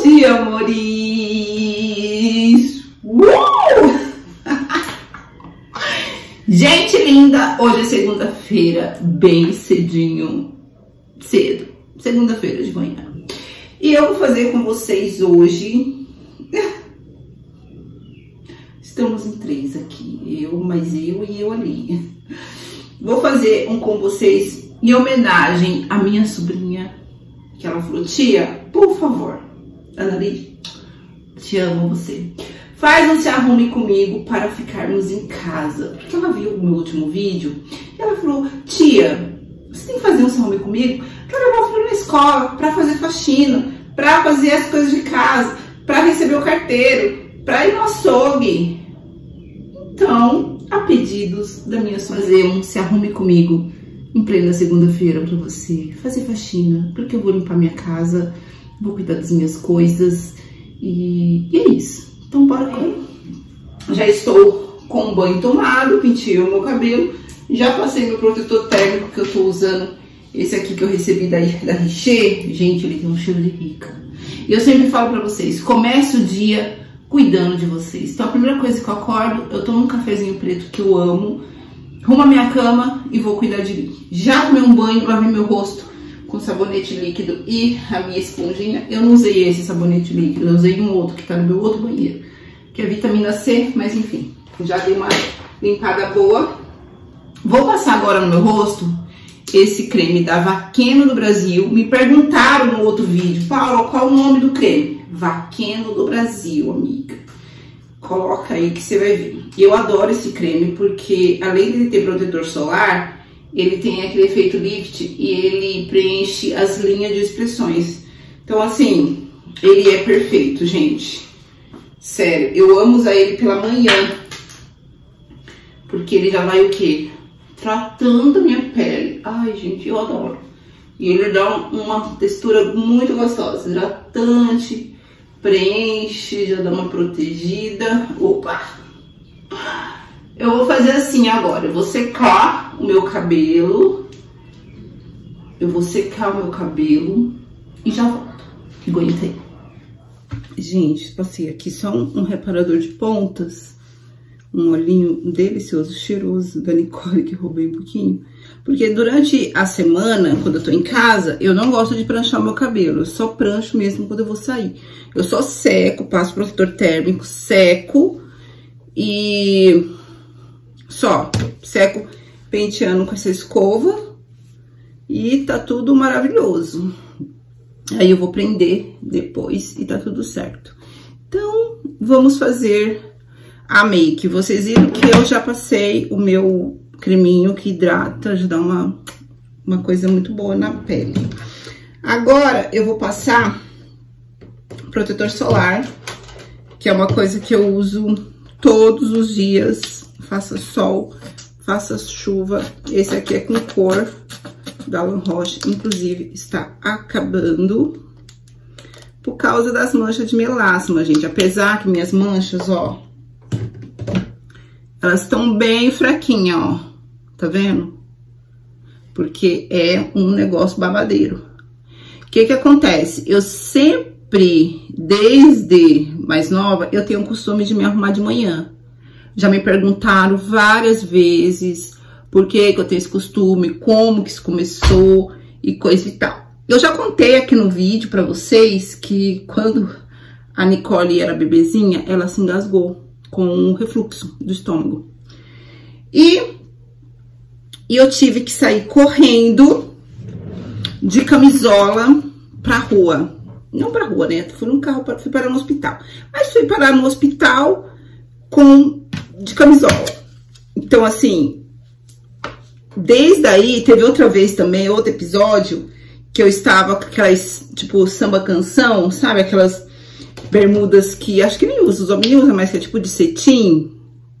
dia, amores! Gente linda, hoje é segunda-feira, bem cedinho, cedo, segunda-feira de manhã. E eu vou fazer com vocês hoje, estamos em 3 aqui, eu e eu ali. Vou fazer um com vocês em homenagem à minha sobrinha, que ela falou: tia, por favor, Annali, te amo você. Faz um se arrume comigo para ficarmos em casa. Porque ela viu o meu último vídeo e ela falou: tia, você tem que fazer um se arrume comigo para levar o filho na escola, para fazer faxina, para fazer as coisas de casa, para receber o carteiro, para ir no açougue. Então, a pedidos da minha sobrinha, fazer um se arrume comigo em plena segunda-feira para você fazer faxina, porque eu vou limpar minha casa, vou cuidar das minhas coisas e é isso. Então bora com. Já estou com o banho tomado, penteei o meu cabelo, já passei meu protetor térmico que eu tô usando, esse aqui que eu recebi da Richer. Gente, ele tem um cheiro de rica. E eu sempre falo pra vocês, comece o dia cuidando de vocês. Então a primeira coisa que eu acordo, eu tomo um cafezinho preto que eu amo, arrumo a minha cama e vou cuidar de mim. Já tomei um banho, lavei meu rosto com sabonete líquido e a minha esponjinha. Eu não usei esse sabonete líquido, eu usei um outro que tá no meu outro banheiro, que é vitamina C, mas enfim, já dei uma limpada boa. Vou passar agora no meu rosto esse creme da Vaqueno do Brasil. Me perguntaram no outro vídeo: Paula, qual o nome do creme? Vaqueno do Brasil, amiga. Coloca aí que você vai ver. Eu adoro esse creme porque, além de ter protetor solar, ele tem aquele efeito lift e ele preenche as linhas de expressões. Então, assim, ele é perfeito, gente. Sério, eu amo usar ele pela manhã, porque ele já vai o quê? Tratando a minha pele. Ai, gente, eu adoro. E ele dá uma textura muito gostosa, hidratante, preenche, já dá uma protegida. Opa! Eu vou fazer assim agora, eu vou secar o meu cabelo. Eu vou secar o meu cabelo e já volto. Aguenta aí. Gente, passei aqui só um reparador de pontas, um olhinho delicioso, cheiroso, da Nicole, que eu roubei um pouquinho. Porque durante a semana, quando eu tô em casa, eu não gosto de pranchar o meu cabelo. Eu só prancho mesmo quando eu vou sair. Eu só seco, passo protetor térmico, seco e só seco penteando com essa escova e tá tudo maravilhoso. Aí eu vou prender depois e tá tudo certo. Então, vamos fazer a make. Vocês viram que eu já passei o meu creminho que hidrata, já dá uma coisa muito boa na pele. Agora, eu vou passar protetor solar, que é uma coisa que eu uso todos os dias. Faça sol, faça chuva. Esse aqui é com cor da La Roche, inclusive está acabando por causa das manchas de melasma, gente. Apesar que minhas manchas, ó, elas estão bem fraquinhas, ó, tá vendo? Porque é um negócio babadeiro. O que que acontece? Eu sempre, desde mais nova, eu tenho o costume de me arrumar de manhã. Já me perguntaram várias vezes por que que eu tenho esse costume, como que isso começou e coisa e tal. Eu já contei aqui no vídeo pra vocês que quando a Nicole era bebezinha, ela se engasgou com um refluxo do estômago. E eu tive que sair correndo de camisola pra rua. Não pra rua, né? Fui num carro, fui parar no hospital. Mas fui parar no hospital de camisola. Então, assim, desde aí, teve outra vez também, outro episódio, que eu estava com aquelas, tipo, samba canção, sabe? Aquelas bermudas que acho que nem usa, os homens usam, mas que é tipo de cetim.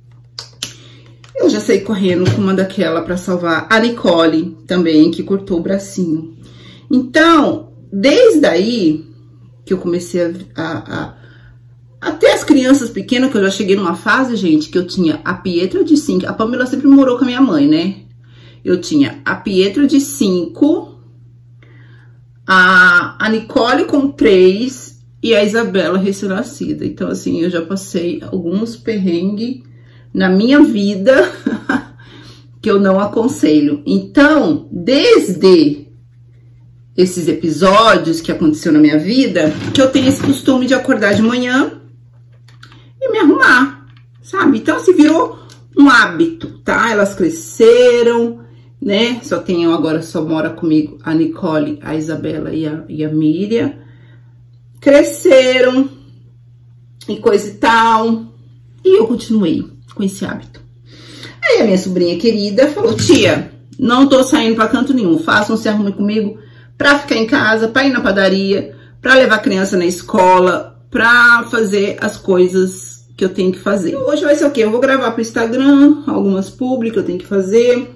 Eu já saí correndo com uma daquela pra salvar a Nicole também, que cortou o bracinho. Então, desde aí que eu comecei até as crianças pequenas, que eu já cheguei numa fase, gente, que eu tinha a Pietra de 5. A Pamela sempre morou com a minha mãe, né? Eu tinha a Pietra de 5, a Nicole com 3 e a Isabela recém-nascida. Então, assim, eu já passei alguns perrengues na minha vida que eu não aconselho. Então, desde esses episódios que aconteceu na minha vida, que eu tenho esse costume de acordar de manhã e me arrumar, sabe? Então, se virou um hábito, tá? Elas cresceram, né? Agora só mora comigo a Nicole, a Isabela e a Miriam. Cresceram e coisa e tal. E eu continuei com esse hábito. Aí a minha sobrinha querida falou: tia, não tô saindo pra canto nenhum, façam-se arrume comigo pra ficar em casa, pra ir na padaria, pra levar a criança na escola, pra fazer as coisas que eu tenho que fazer. Hoje vai ser o quê? Eu vou gravar pro Instagram, algumas publi que eu tenho que fazer.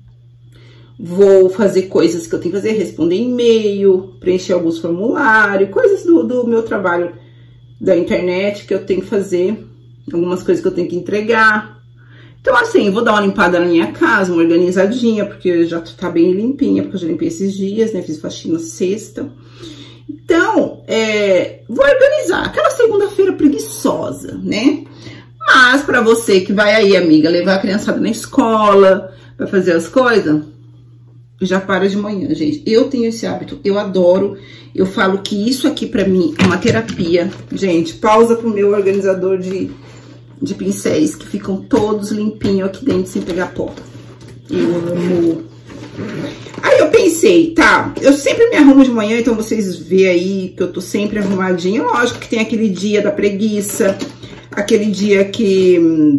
Vou fazer coisas que eu tenho que fazer, responder e-mail, preencher alguns formulários, coisas do meu trabalho da internet que eu tenho que fazer, algumas coisas que eu tenho que entregar. Então, assim, vou dar uma limpada na minha casa, uma organizadinha, porque já tá bem limpinha, porque eu já limpei esses dias, né? Fiz faxina sexta. Então, vou organizar. Aquela segunda-feira preguiçosa, né? Mas, pra você que vai aí, amiga, levar a criançada na escola, vai fazer as coisas, já para de manhã, gente. Eu tenho esse hábito, eu adoro. Eu falo que isso aqui, pra mim, é uma terapia. Gente, pausa pro meu organizador de pincéis, que ficam todos limpinhos aqui dentro, sem pegar pó. Eu amo. Aí eu pensei, tá, eu sempre me arrumo de manhã, então vocês vê aí que eu tô sempre arrumadinha. Lógico que tem aquele dia da preguiça, aquele dia que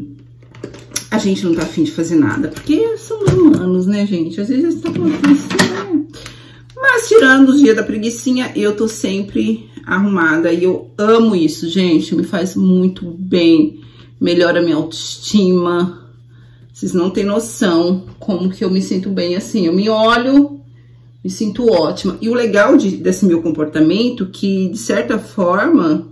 a gente não tá afim de fazer nada, porque somos humanos, né, gente? Às vezes tá com preguiça, né? Mas tirando os dias da preguicinha, eu tô sempre arrumada e eu amo isso, gente. Me faz muito bem, melhora a minha autoestima. Vocês não têm noção como que eu me sinto bem assim. Eu me olho, me sinto ótima. E o legal desse meu comportamento, que de certa forma,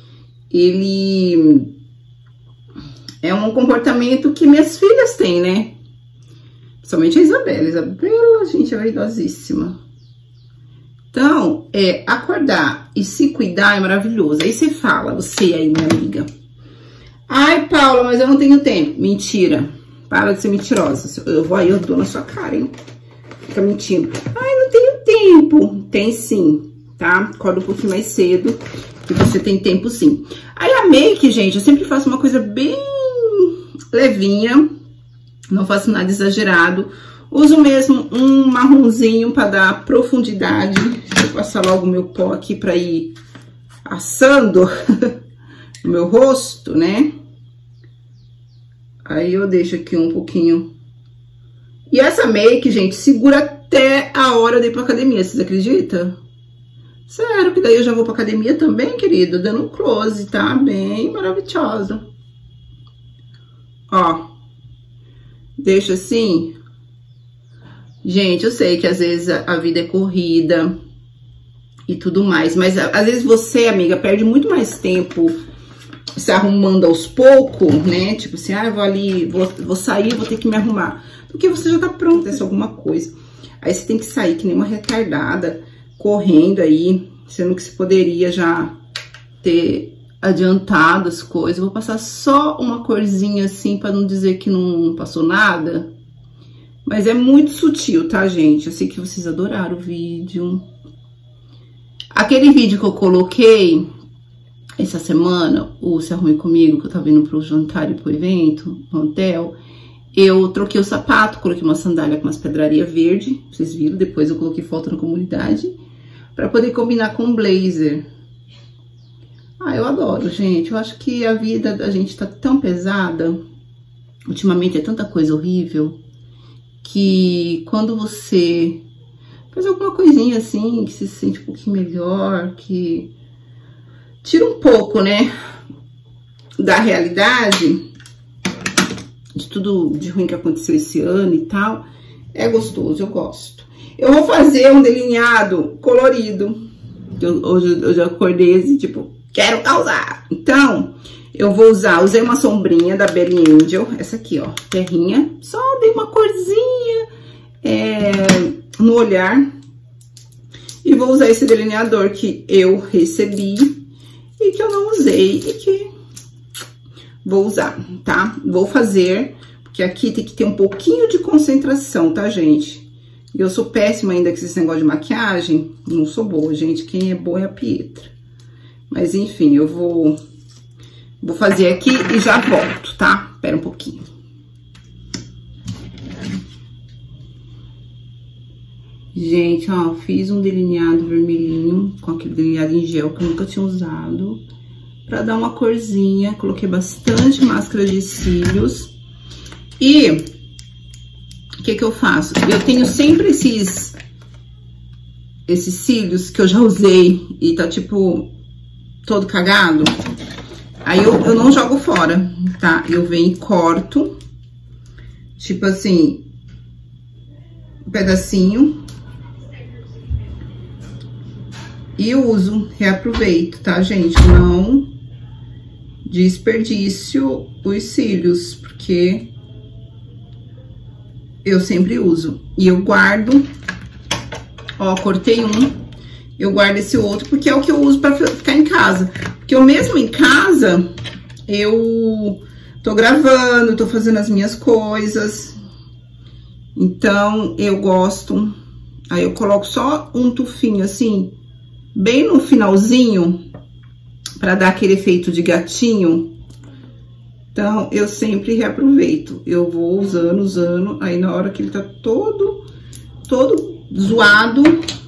ele é um comportamento que minhas filhas têm, né? Principalmente a Isabela. Isabela, gente, é vaidosíssima. Então, acordar e se cuidar é maravilhoso. Aí você fala, você aí, minha amiga: ai, Paula, mas eu não tenho tempo. Mentira. Para de ser mentirosa. Eu dou na sua cara, hein? Fica mentindo. Ai, não tenho tempo. Tem sim, tá? Acorda um pouquinho mais cedo, que você tem tempo sim. Aí a make, gente, eu sempre faço uma coisa bem levinha. Não faço nada exagerado. Uso mesmo um marronzinho para dar profundidade. Deixa eu passar logo o meu pó aqui para ir assando o meu rosto, né? Aí eu deixo aqui um pouquinho. E essa make, gente, segura até a hora de ir pra academia, vocês acreditam? Sério, que daí eu já vou pra academia também, querido, dando um close, tá? Bem maravilhosa. Ó. Deixa assim. Gente, eu sei que às vezes a vida é corrida e tudo mais, mas às vezes você, amiga, perde muito mais tempo se arrumando aos poucos, né? Tipo assim, eu vou ali, vou sair, vou ter que me arrumar. Porque você já tá pronta, é alguma coisa. Aí você tem que sair que nem uma retardada, correndo aí, sendo que você poderia já ter adiantado as coisas. Eu vou passar só uma corzinha assim, pra não dizer que não passou nada. Mas é muito sutil, tá, gente? Eu sei que vocês adoraram o vídeo. Aquele vídeo que eu coloquei essa semana, o Se Arrume Comigo, que eu tava indo pro jantar e pro evento, no hotel, eu troquei o sapato, coloquei uma sandália com umas pedrarias verde, vocês viram, depois eu coloquei foto na comunidade, pra poder combinar com um blazer. Ah, eu adoro, gente, eu acho que a vida da gente tá tão pesada, ultimamente é tanta coisa horrível, que quando você faz alguma coisinha assim, que se sente um pouquinho melhor, que tira um pouco, né, da realidade, de tudo de ruim que aconteceu esse ano e tal, é gostoso, eu gosto. Eu vou fazer um delineado colorido, hoje eu já acordei assim, tipo, quero causar. Então, eu vou usei uma sombrinha da Belly Angel, essa aqui, ó, terrinha, só dei uma corzinha no olhar, e vou usar esse delineador que eu recebi. e que eu não usei e que vou usar, tá? Vou fazer, porque aqui tem que ter um pouquinho de concentração, tá, gente? E eu sou péssima ainda com esse negócio de maquiagem, não sou boa, gente. Quem é boa é a Pietra. Mas, enfim, eu vou fazer aqui e já volto, tá? Espera um pouquinho. Gente, ó, fiz um delineado vermelhinho, com aquele delineado em gel que eu nunca tinha usado. Pra dar uma corzinha, coloquei bastante máscara de cílios. E o que eu faço? Eu tenho sempre esses cílios que eu já usei e tá, tipo, todo cagado. Aí eu não jogo fora, tá? Eu venho e corto, tipo assim, um pedacinho. E eu uso, reaproveito, tá, gente? Não desperdício os cílios, porque eu sempre uso. E eu guardo, ó, cortei um, eu guardo esse outro, porque é o que eu uso pra ficar em casa. Porque eu mesmo em casa, eu tô gravando, tô fazendo as minhas coisas. Então, eu gosto. Aí eu coloco só um tufinho assim, bem no finalzinho, pra dar aquele efeito de gatinho. Então, eu sempre reaproveito. Eu vou usando, aí na hora que ele tá todo zoado,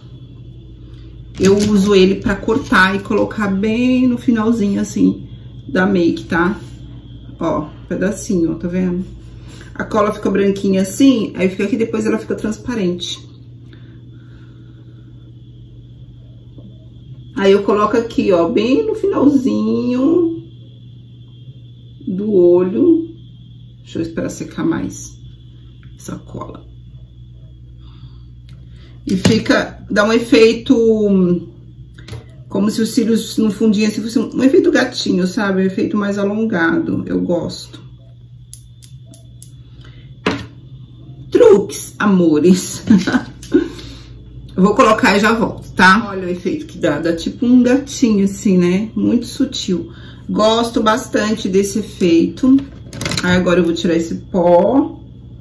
eu uso ele pra cortar e colocar bem no finalzinho, assim, da make, tá? Ó, pedacinho, ó, tá vendo? A cola fica branquinha assim, aí fica aqui, depois ela fica transparente. Aí eu coloco aqui, ó, bem no finalzinho do olho. Deixa eu esperar secar mais essa cola. E fica, dá um efeito como se os cílios no fundinho assim fosse um efeito gatinho, sabe? Um efeito mais alongado, eu gosto. Truques, amores. Eu vou colocar e já volto, tá? Olha o efeito que dá tipo um gatinho assim, né? Muito sutil. Gosto bastante desse efeito. Aí agora eu vou tirar esse pó.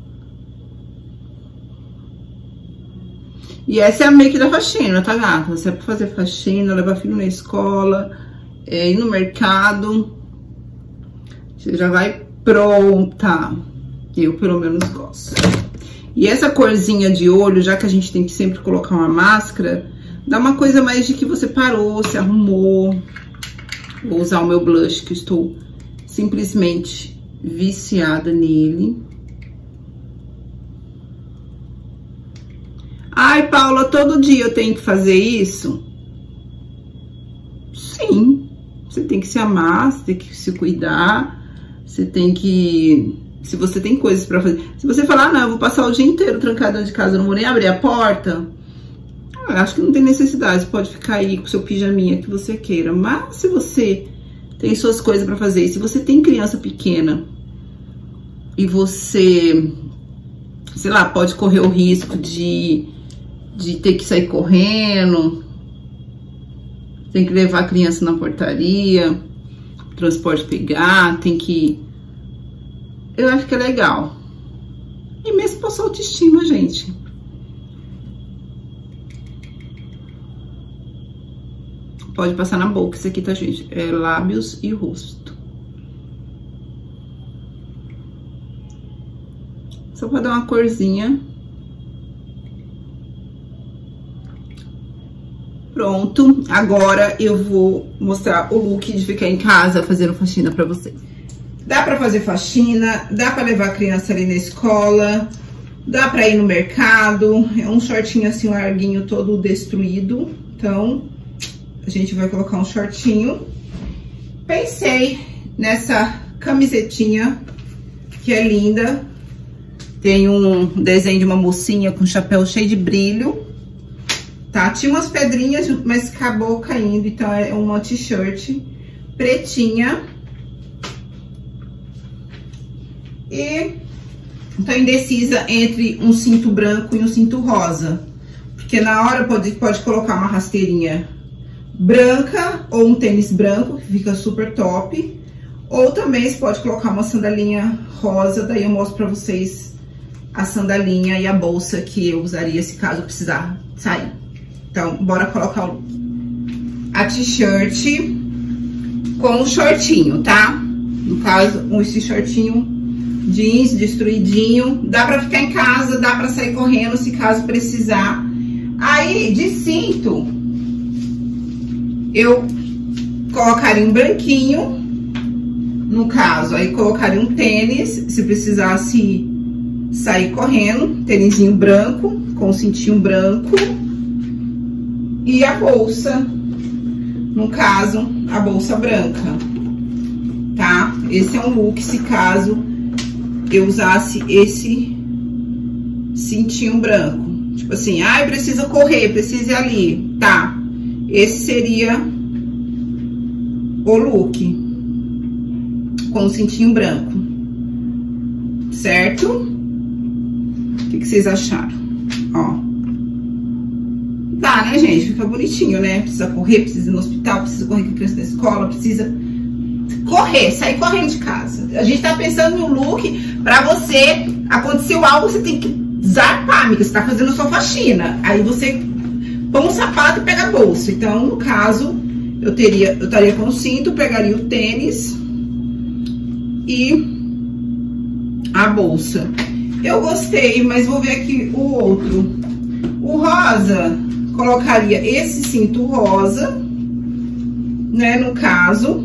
E essa é a make da faxina, tá, gata? Você é pra fazer faxina, levar filho na escola, ir no mercado. Você já vai pronta. Eu, pelo menos, gosto. E essa corzinha de olho, já que a gente tem que sempre colocar uma máscara, dá uma coisa mais de que você parou, se arrumou. Vou usar o meu blush, que eu estou simplesmente viciada nele. Ai, Paula, todo dia eu tenho que fazer isso? Sim. Você tem que se amar, você tem que se cuidar, você tem que... Se você tem coisas pra fazer... Se você falar, ah, não, eu vou passar o dia inteiro trancada dentro de casa, eu não vou nem abrir a porta... Eu acho que não tem necessidade, você pode ficar aí com seu pijaminha que você queira. Mas se você tem suas coisas pra fazer, se você tem criança pequena e você, sei lá, pode correr o risco de ter que sair correndo, tem que levar a criança na portaria, transporte pegar, tem que... Eu acho que é legal. E mesmo pra sua autoestima, gente. Pode passar na boca, isso aqui, tá, gente? É lábios e rosto. Só pra dar uma corzinha. Pronto. Agora eu vou mostrar o look de ficar em casa fazendo faxina pra vocês. Dá pra fazer faxina, dá pra levar a criança ali na escola, dá pra ir no mercado. É um shortinho assim, larguinho, todo destruído. Então... a gente vai colocar um shortinho. Pensei nessa camisetinha, que é linda. Tem um desenho de uma mocinha com chapéu cheio de brilho. Tá? Tinha umas pedrinhas, mas acabou caindo. Então, é uma t-shirt pretinha. E tô indecisa entre um cinto branco e um cinto rosa. Porque na hora pode colocar uma rasteirinha branca ou um tênis branco, que fica super top. Ou também você pode colocar uma sandalinha rosa, daí eu mostro pra vocês a sandalinha e a bolsa que eu usaria se caso precisar sair. Então, bora colocar a t-shirt com o shortinho, tá? No caso, esse shortinho jeans destruidinho. Dá pra ficar em casa, dá pra sair correndo se caso precisar. Aí, de cinto, eu colocaria um branquinho, no caso, aí colocaria um tênis, se precisasse sair correndo, tênisinho branco, com cintinho branco, e a bolsa, no caso, a bolsa branca, tá? Esse é um look, se caso eu usasse esse cintinho branco. Tipo assim, ai, precisa correr, precisa ir ali, tá? Esse seria o look com o cintinho branco, certo? O que vocês acharam? Ó, dá, né, gente? Fica bonitinho, né? Precisa correr, precisa ir no hospital, precisa correr com a criança na escola, precisa correr, sair correndo de casa. A gente tá pensando no look pra você, aconteceu algo, você tem que zarpar, amiga, você tá fazendo sua faxina. Aí você põe um sapato e pega a bolsa. Então, no caso, eu estaria com o cinto, pegaria o tênis e a bolsa. Eu gostei, mas vou ver aqui o outro. O rosa, colocaria esse cinto rosa, né, no caso,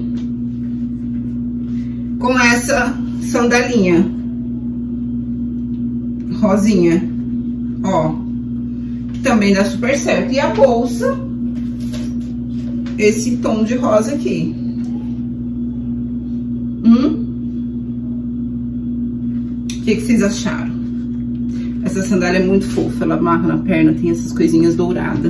com essa sandalinha rosinha, ó, que também dá super certo. E a bolsa, esse tom de rosa aqui. O que vocês acharam? Essa sandália é muito fofa, ela amarra na perna, tem essas coisinhas douradas.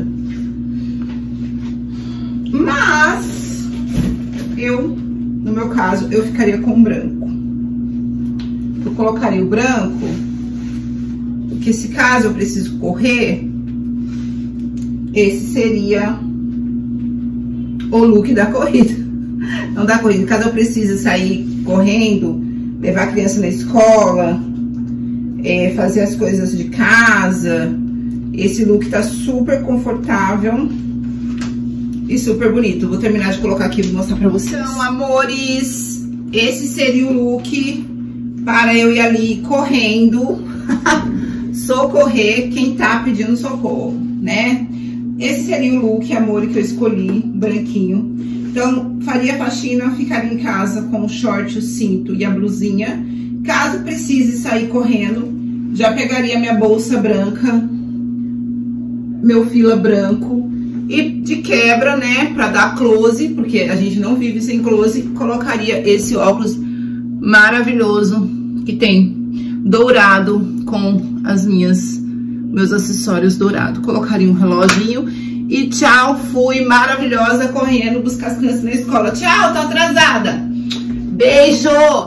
Mas, no meu caso, eu ficaria com o branco. Eu colocaria o branco, porque se caso eu preciso correr, esse seria o look da corrida. Não da corrida, caso eu precise sair correndo, levar a criança na escola, fazer as coisas de casa, esse look tá super confortável e super bonito. Vou terminar de colocar aqui e vou mostrar pra vocês. Então, amores, esse seria o look para eu ir ali correndo, socorrer quem tá pedindo socorro, né? Esse seria o look, amor, que eu escolhi, branquinho. Então, faria a faxina, ficaria em casa com o short, o cinto e a blusinha. Caso precise sair correndo, já pegaria minha bolsa branca, meu fila branco. E de quebra, né, pra dar close, porque a gente não vive sem close, colocaria esse óculos maravilhoso que tem dourado com meus acessórios dourados. Colocaria um reloginho e tchau, fui maravilhosa correndo buscar as crianças na escola. Tchau, tô atrasada. Beijo!